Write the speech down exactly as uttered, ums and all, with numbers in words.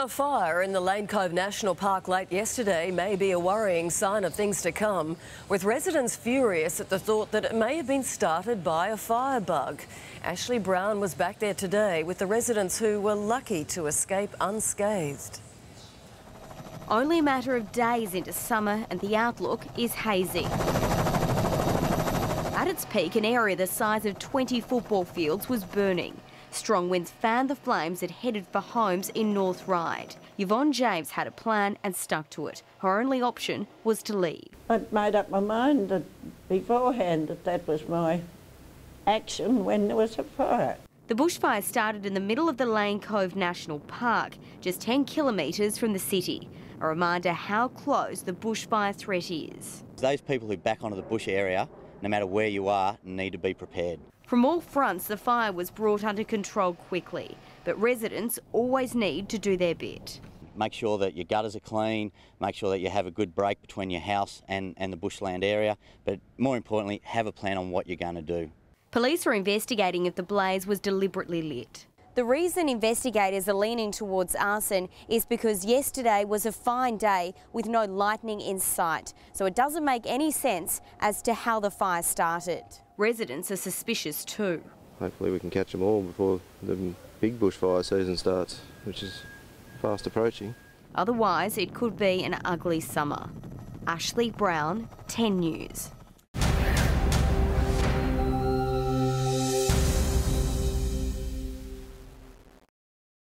A fire in the Lane Cove National Park late yesterday may be a worrying sign of things to come, with residents furious at the thought that it may have been started by a firebug. Ashley Brown was back there today with the residents who were lucky to escape unscathed. Only a matter of days into summer and the outlook is hazy. At its peak, an area the size of twenty football fields was burning. Strong winds fanned the flames that headed for homes in North Ryde. Yvonne James had a plan and stuck to it. Her only option was to leave. I'd made up my mind that beforehand that that was my action when there was a fire. The bushfire started in the middle of the Lane Cove National Park, just ten kilometres from the city. A reminder how close the bushfire threat is. Those people who back onto the bush area, no matter where you are, need to be prepared. From all fronts, the fire was brought under control quickly, but residents always need to do their bit. Make sure that your gutters are clean, make sure that you have a good break between your house and, and the bushland area, but more importantly, have a plan on what you're going to do. Police are investigating if the blaze was deliberately lit. The reason investigators are leaning towards arson is because yesterday was a fine day with no lightning in sight, so it doesn't make any sense as to how the fire started. Residents are suspicious too. Hopefully we can catch them all before the big bushfire season starts, which is fast approaching. Otherwise, it could be an ugly summer. Ashley Brown, ten News.